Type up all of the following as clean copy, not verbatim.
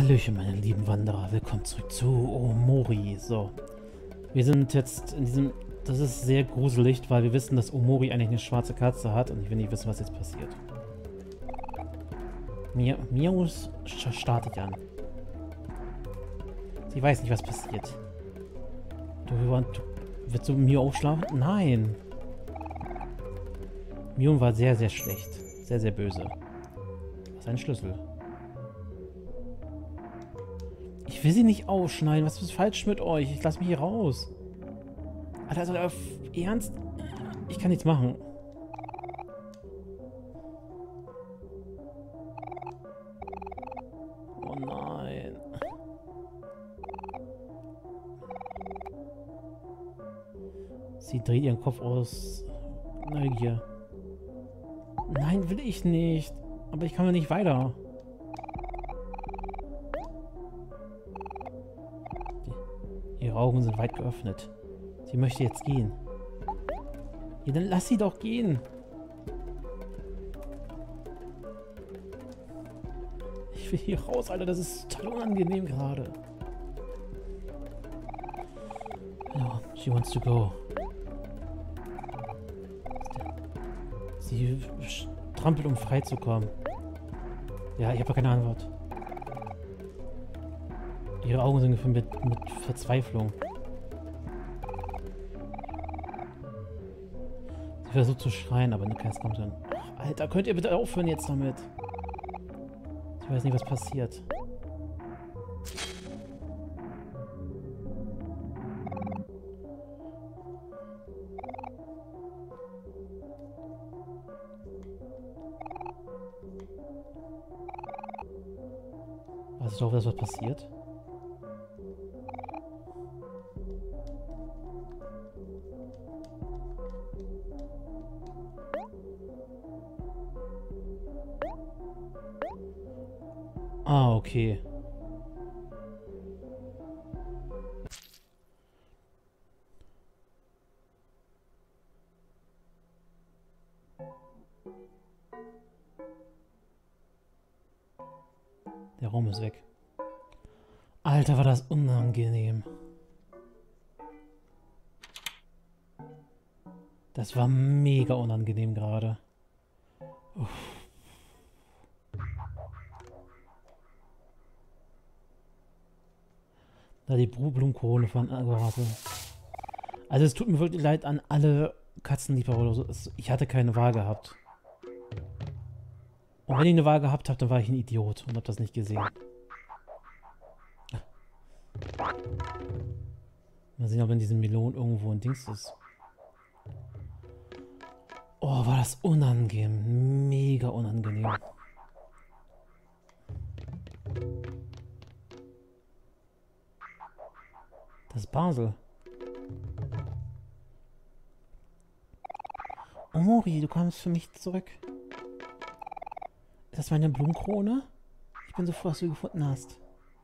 Hallöchen, meine lieben Wanderer. Willkommen zurück zu Omori. So, wir sind jetzt in diesem... Das ist sehr gruselig, weil wir wissen, dass Omori eigentlich eine schwarze Katze hat und ich will nicht wissen, was jetzt passiert. Miau startet an. Sie weiß nicht, was passiert. Willst du Miau aufschlafen? Nein. Miau war sehr, sehr schlecht. Sehr, sehr böse. Was ist ein Schlüssel? Ich will sie nicht ausschneiden. Was ist falsch mit euch? Ich lasse mich hier raus. Alter, also auf Ernst? Ich kann nichts machen. Oh nein. Sie dreht ihren Kopf aus Neugier. Nein, will ich nicht. Aber ich kann mir nicht weiter. Ihre Augen sind weit geöffnet. Sie möchte jetzt gehen. Ja, dann lass sie doch gehen. Ich will hier raus, Alter. Das ist total unangenehm gerade. No, she wants to go. Sie trampelt, um frei zu kommen. Ja, ich habe keine Antwort. Ihre Augen sind gefüllt mit Verzweiflung. Sie versucht zu schreien, aber keins kommt dann. Ach, Alter, könnt ihr bitte aufhören jetzt damit? Ich weiß nicht, was passiert. Weißt du doch, was passiert? Ah, okay. Der Raum ist weg. Alter, war das unangenehm. Das war mega unangenehm gerade. Da die Blumenkrone von Aguarate. Also es tut mir wirklich leid an alle Katzenliebhaber oder so. Ich hatte keine Wahl gehabt. Und wenn ich eine Wahl gehabt habe, dann war ich ein Idiot und habe das nicht gesehen. Mal sehen, ob in diesem Melon irgendwo ein Dings ist. Oh, war das unangenehm. Mega unangenehm. Das ist Basel. Omori, du kommst für mich zurück. Ist das meine Blumenkrone? Ich bin so froh, dass du sie gefunden hast.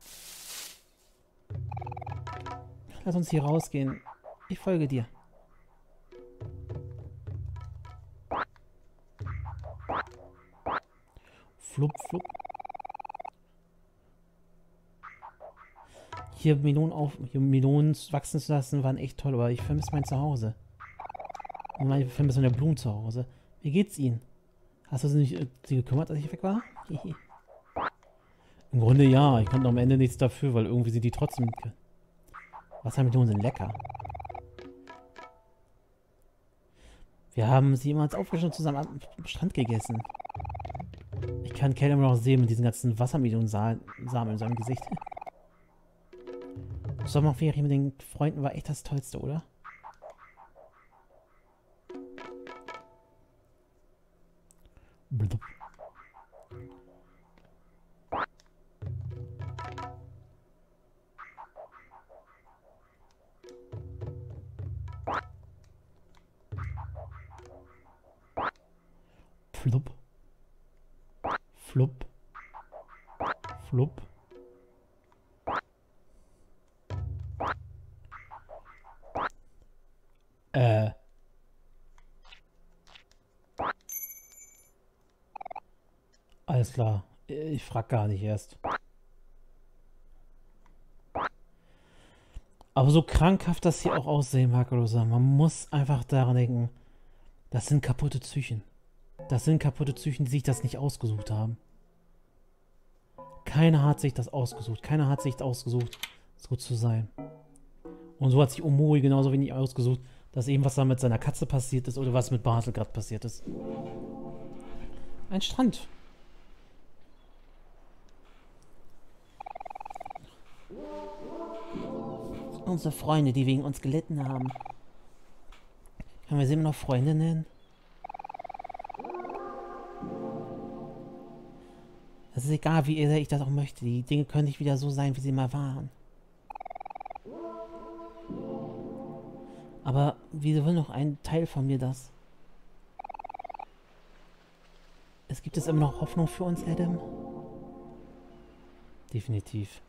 Lass uns hier rausgehen. Ich folge dir. Flup, flup. Hier Melonen wachsen zu lassen, waren echt toll, aber ich vermisse mein Zuhause. Und ich vermisse meine Blumen zu Hause. Wie geht's Ihnen? Hast du sie gekümmert, als ich weg war? Im Grunde ja, ich konnte am Ende nichts dafür, weil irgendwie sind die trotzdem... Wassermelonen sind lecker. Wir haben sie immer als Aufgeschnitt zusammen am Strand gegessen. Ich kann Kel immer noch sehen mit diesen ganzen Wassermelonen-Samen in seinem Gesicht. Sommerferien mit den Freunden war echt das Tollste, oder? Blub. Flup. Flup. Flup. Alles klar. Ich frag gar nicht erst. Aber so krankhaft das hier auch aussehen mag oder so, man muss einfach daran denken, das sind kaputte Psychen. Das sind kaputte Psychen, die sich das nicht ausgesucht haben. Keiner hat sich das ausgesucht. Keiner hat sich ausgesucht, so zu sein. Und so hat sich Omori genauso wenig ausgesucht, dass eben was da mit seiner Katze passiert ist oder was mit Basel gerade passiert ist. Ein Strand. Unsere Freunde, die wegen uns gelitten haben. Können wir sie immer noch Freunde nennen? Es ist egal, wie sehr ich das auch möchte. Die Dinge können nicht wieder so sein, wie sie mal waren. Aber wieso will noch ein Teil von mir das? Es gibt immer noch Hoffnung für uns, Adam? Definitiv.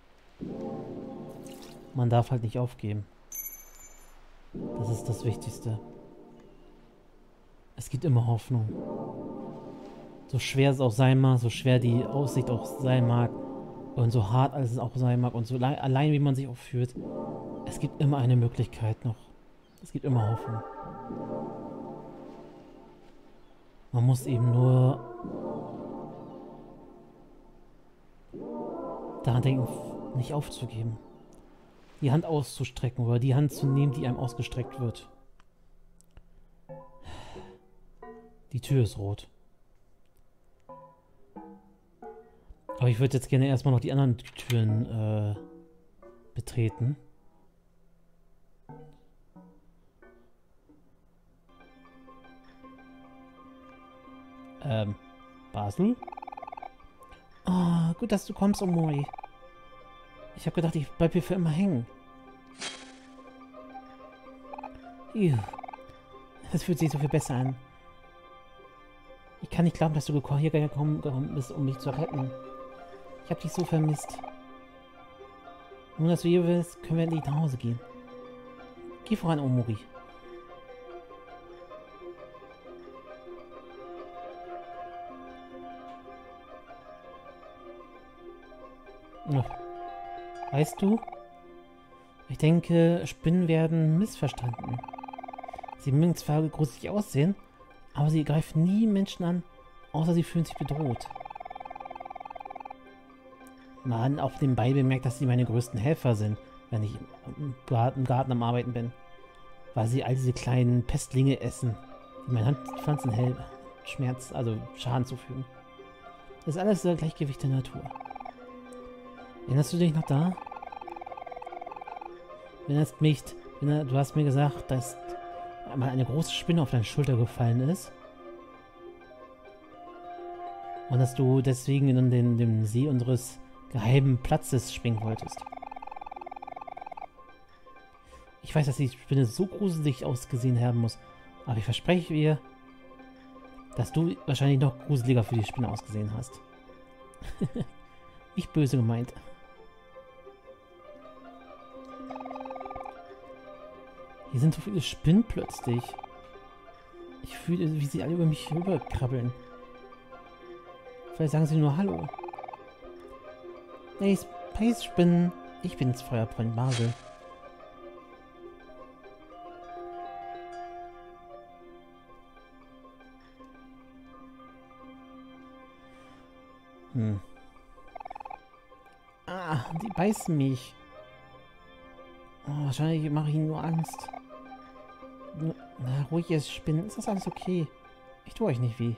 Man darf halt nicht aufgeben. Das ist das Wichtigste. Es gibt immer Hoffnung. So schwer es auch sein mag, so schwer die Aussicht auch sein mag und so hart alles es auch sein mag und so allein wie man sich auch fühlt, es gibt immer eine Möglichkeit noch. Es gibt immer Hoffnung. Man muss eben nur daran denken, nicht aufzugeben. Die Hand auszustrecken oder die Hand zu nehmen, die einem ausgestreckt wird. Die Tür ist rot. Aber ich würde jetzt gerne erstmal noch die anderen Türen betreten. Basel? Oh, gut, dass du kommst, Omori. Ich habe gedacht, ich bleib hier für immer hängen. Das fühlt sich so viel besser an. Ich kann nicht glauben, dass du hier gekommen bist, um mich zu retten. Ich habe dich so vermisst. Nun, dass du hier bist, können wir endlich nach Hause gehen. Geh voran, Omori. Oh. Weißt du, ich denke, Spinnen werden missverstanden. Sie mögen zwar gruselig aussehen, aber sie greifen nie Menschen an, außer sie fühlen sich bedroht. Man auf nebenbei bemerkt, dass sie meine größten Helfer sind, wenn ich im Garten am Arbeiten bin. Weil sie all diese kleinen Pestlinge essen, die meinen Handpflanzen Schmerz, also Schaden zufügen. Das ist alles das Gleichgewicht der Natur. Erinnerst du dich noch da? Du hast mir gesagt, dass mal eine große Spinne auf deine Schulter gefallen ist. Und dass du deswegen in den See unseres geheimen Platzes springen wolltest. Ich weiß, dass die Spinne so gruselig ausgesehen haben muss, aber ich verspreche dir, dass du wahrscheinlich noch gruseliger für die Spinne ausgesehen hast. Nicht böse gemeint. Hier sind so viele Spinnen plötzlich. Ich fühle, wie sie alle über mich rüberkrabbeln. Vielleicht sagen sie nur Hallo. Hey, Space Spinnen. Ich bin's, Feuerfreund Basel. Ah, die beißen mich. Oh, wahrscheinlich mache ich ihnen nur Angst. Na, ruhig jetzt, Spinnen. Ist das alles okay? Ich tue euch nicht weh.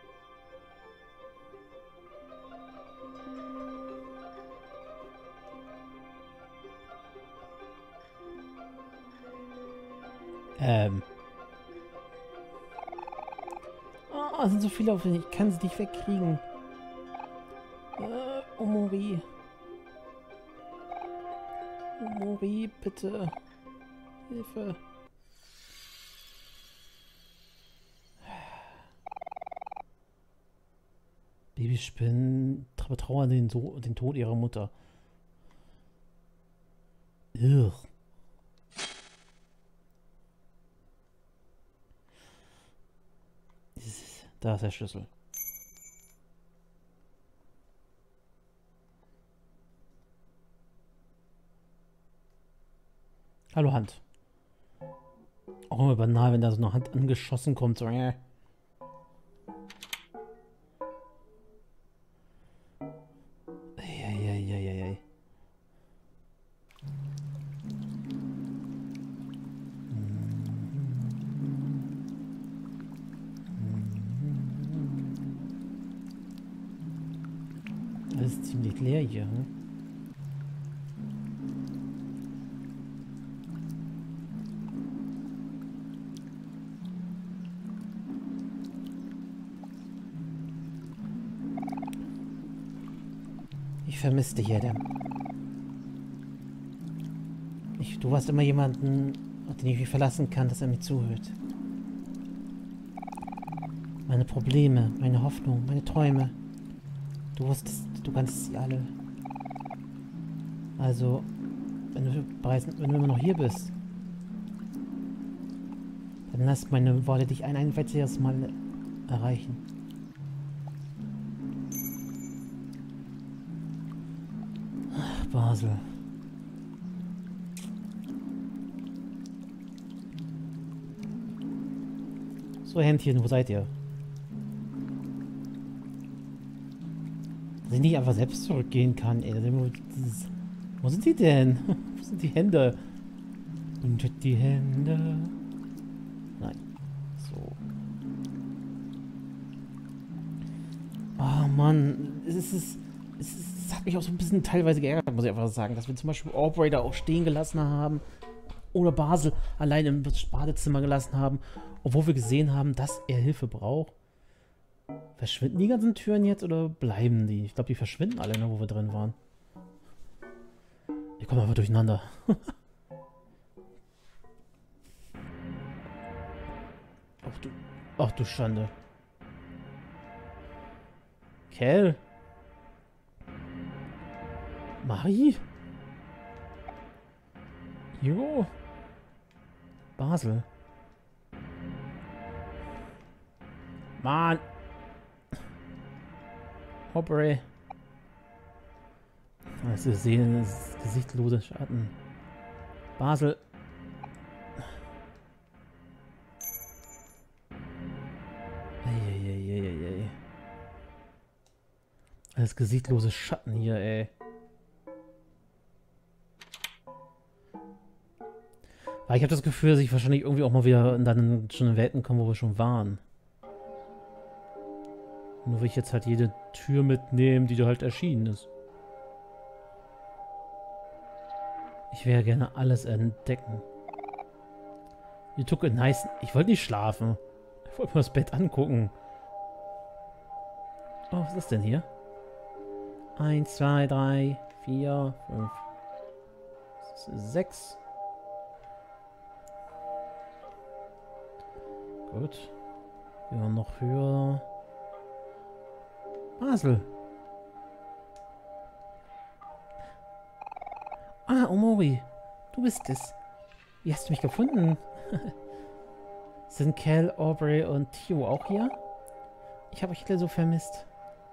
Oh, es sind so viele auf mich. Ich kann sie nicht wegkriegen. Omori. Omori, bitte. Hilfe. Babyspinnen betrauern den Tod ihrer Mutter. Ugh. Da ist der Schlüssel. Hallo Hand. Auch immer banal, wenn da so eine Hand angeschossen kommt. So, Eieieiei. Das ist ziemlich leer hier, hm? Ich vermisse dich, Adam. Du warst immer jemanden, auf den ich mich verlassen kann, dass er mir zuhört. Meine Probleme, meine Hoffnung, meine Träume. Du wusstest, du kannst sie alle. Also, wenn du immer noch hier bist, dann lass meine Worte dich ein weiteres Mal erreichen. Ach, Basel. So, Händchen, wo seid ihr? Dass ich nicht einfach selbst zurückgehen kann, ey. Wo sind die denn? Wo sind die Hände? Und die Hände. Nein. So. Oh Mann. Es hat mich auch so ein bisschen teilweise geärgert, muss ich einfach sagen, dass wir zum Beispiel Aubrey da auch stehen gelassen haben. Oder Basel allein im Badezimmer gelassen haben, obwohl wir gesehen haben, dass er Hilfe braucht. Verschwinden die ganzen Türen jetzt oder bleiben die? Ich glaube, die verschwinden alle, ne, wo wir drin waren. Wir kommen einfach durcheinander. Ach du Schande. Kel? Marie? Jo? Basel? Mann! Aubrey. Das ist das gesichtlose Schatten. Basel. Eieieiei. Das gesichtlose Schatten hier, ey. Weil ich habe das Gefühl, dass ich wahrscheinlich irgendwie auch mal wieder in schon in Welten komme, wo wir schon waren. Nur will ich jetzt halt jede Tür mitnehmen, die da halt erschienen ist. Ich wäre gerne alles entdecken. You took a nice... Ich wollte nicht schlafen. Ich wollte mir das Bett angucken. Oh, was ist das denn hier? 1, 2, 3, 4, 5, 6. Gut. Gehen wir noch höher. Basel. Ah, Omori. Du bist es. Wie hast du mich gefunden? Sind Cal, Aubrey und Theo auch hier? Ich habe euch alle so vermisst.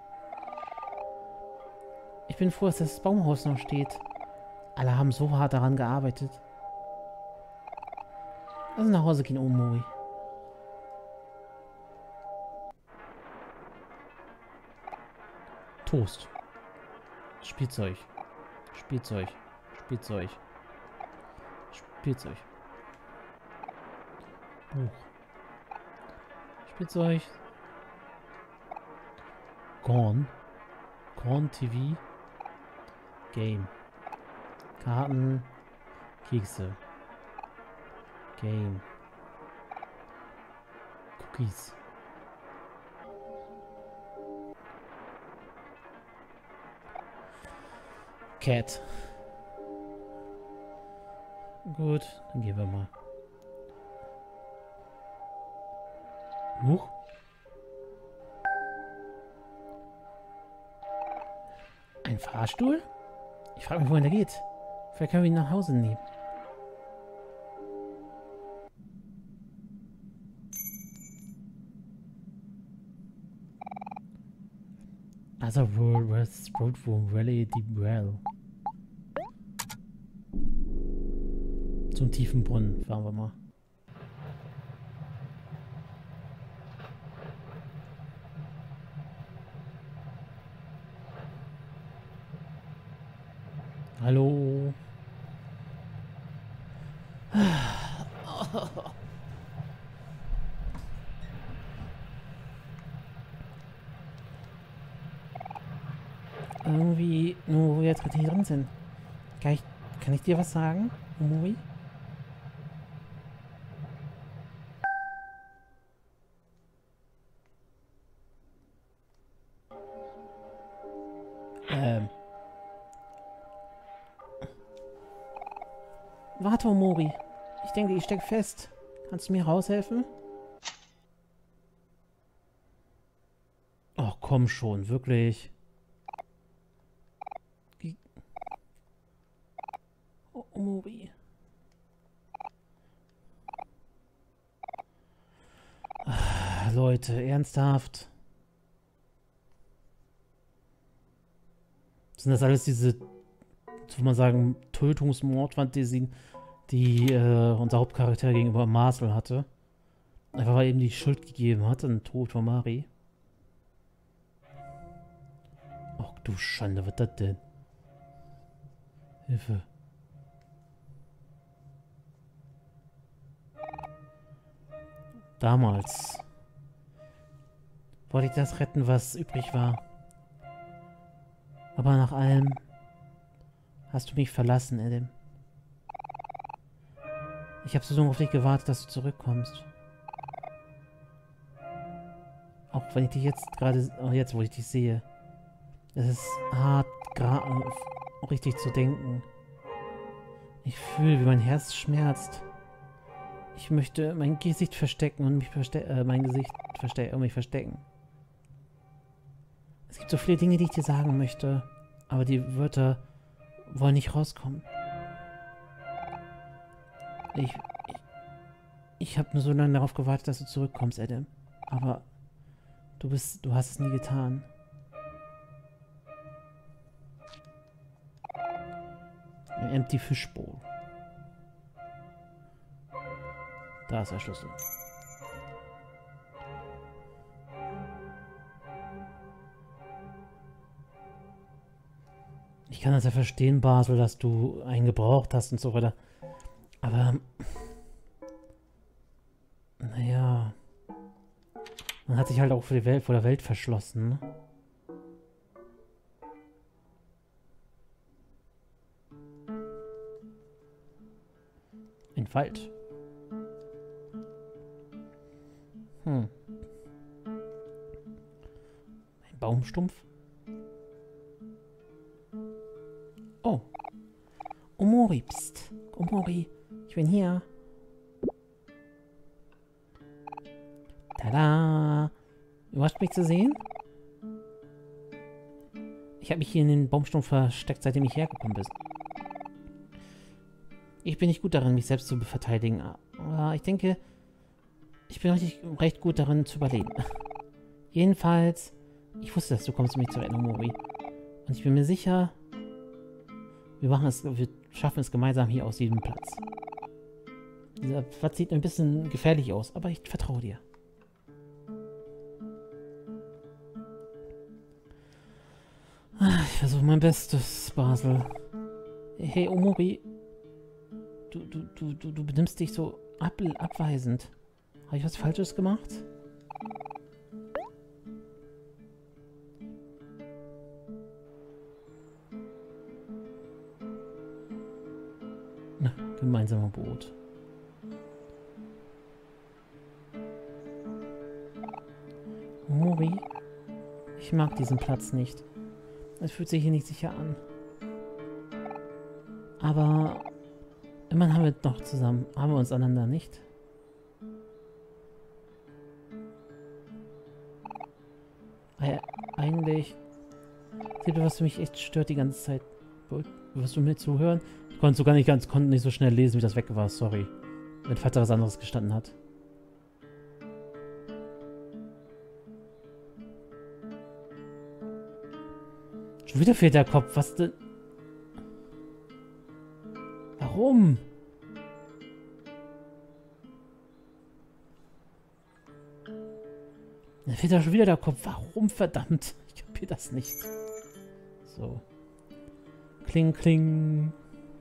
Ich bin froh, dass das Baumhaus noch steht. Alle haben so hart daran gearbeitet. Lass uns nach Hause gehen, Omori. Toast. Spielzeug. Spielzeug. Spielzeug. Spielzeug. Buch. Spielzeug. Korn. Korn TV. Game. Karten. Kekse. Game. Cookies. Cat. Gut, dann gehen wir mal. Huch. Ein Fahrstuhl? Ich frage mich, wohin der geht. Vielleicht können wir ihn nach Hause nehmen. Otherworld West Road from Valley Deep Well. Zum tiefen Brunnen fahren wir mal. Hallo. Irgendwie, nur wo wir jetzt gerade hier drin sind. Kann ich dir was sagen, Omori? Warte, Omori. Ich denke, ich stecke fest. Kannst du mir raushelfen? Oh, komm schon, wirklich. Oh, Omori. Leute, ernsthaft. Sind das alles diese, soll man sagen, Tötungsmordfantasien, die unser Hauptcharakter gegenüber Marcel hatte? Einfach weil er ihm die Schuld gegeben hat, an den Tod von Mari. Ach du Schande, was ist das denn? Hilfe. Damals wollte ich das retten, was übrig war. Aber nach allem hast du mich verlassen, Adam. Ich habe so lange auf dich gewartet, dass du zurückkommst. Auch wenn ich dich jetzt gerade, jetzt wo ich dich sehe, es ist hart, richtig zu denken. Ich fühle, wie mein Herz schmerzt. Ich möchte mein Gesicht verstecken und mich verstecken. Es gibt so viele Dinge, die ich dir sagen möchte, aber die Wörter wollen nicht rauskommen. Ich habe nur so lange darauf gewartet, dass du zurückkommst, Adam. Aber du hast es nie getan. Ein empty fishbowl. Da ist der Schlüssel. Ich kann das ja verstehen, Basel, dass du einen gebraucht hast und so weiter. Aber naja, man hat sich halt auch vor der Welt verschlossen. Ne? Ein Wald. Ein Baumstumpf. Oh. Omori, pst. Omori, ich bin hier. Tada! Überrascht mich zu sehen? Ich habe mich hier in den Baumstumpf versteckt, seitdem ich hergekommen bin. Ich bin nicht gut darin, mich selbst zu verteidigen, aber ich denke, ich bin recht gut darin zu überleben. Jedenfalls, ich wusste, dass du kommst, um mich zu retten, Omori. Und ich bin mir sicher, wir schaffen es gemeinsam hier aus diesem Platz. Dieser Platz sieht ein bisschen gefährlich aus, aber ich vertraue dir. Ich versuche mein Bestes, Basel. Hey, Omori. Du benimmst dich so abweisend. Habe ich was Falsches gemacht? Na, gemeinsamer Boot. Omori, ich mag diesen Platz nicht. Es fühlt sich hier nicht sicher an. Aber immerhin haben wir noch zusammen. Haben wir uns einander nicht? Eigentlich... Seht ihr, was mich echt stört die ganze Zeit? Wirst du mir zuhören? Ich konnte nicht so schnell lesen, wie das weg war. Sorry. Wenn Vater was anderes gestanden hat. Schon wieder fehlt der Kopf. Was denn? Warum? Dann fehlt da schon wieder der Kopf. Warum, verdammt? Ich kapier das nicht. So. Kling, kling.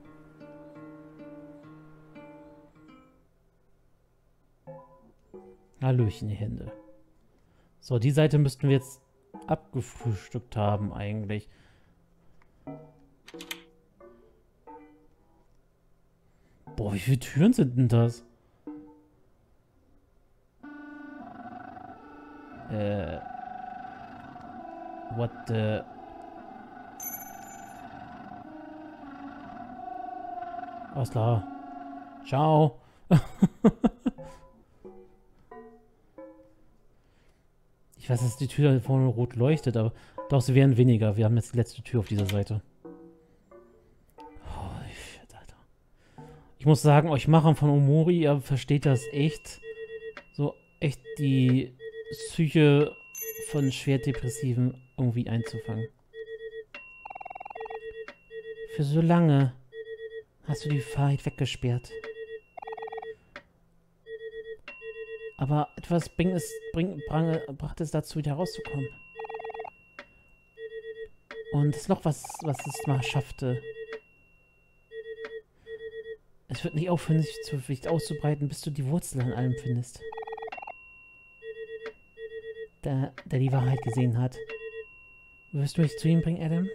Hallöchen, die Hände. So, die Seite müssten wir jetzt abgefrühstückt haben, eigentlich. Boah, wie viele Türen sind denn das? What the... Alles klar. Ciao. Ich weiß, dass die Tür da vorne rot leuchtet, aber doch, sie wären weniger. Wir haben jetzt die letzte Tür auf dieser Seite. Holy shit, Alter. Ich muss sagen, euch Machern von Omori, ihr versteht das echt. So echt die Psyche von Schwerdepressiven irgendwie einzufangen. Für so lange hast du die Wahrheit weggesperrt. Aber etwas brachte es dazu, wieder rauszukommen. Und das Loch, was es mal schaffte. Es wird nicht aufhören, sich auszubreiten, bis du die Wurzel an allem findest. Der die Wahrheit gesehen hat. Wirst du mich zu ihm bringen, Adam?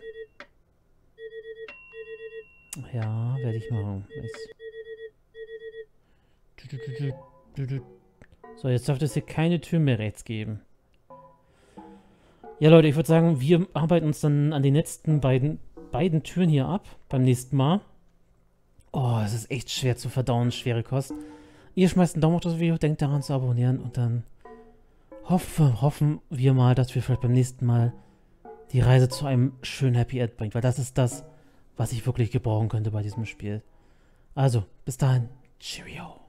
Ja, werde ich machen. So, jetzt dürfte es hier keine Tür mehr rechts geben. Ja, Leute, ich würde sagen, wir arbeiten uns dann an den letzten beiden Türen hier ab. Beim nächsten Mal. Oh, es ist echt schwer zu verdauen, schwere Kost. Ihr schmeißt einen Daumen auf das Video, denkt daran zu abonnieren und dann hoffen wir mal, dass wir vielleicht beim nächsten Mal die Reise zu einem schönen Happy End bringt, weil das ist das, was ich wirklich gebrauchen könnte bei diesem Spiel. Also, bis dahin. Cheerio.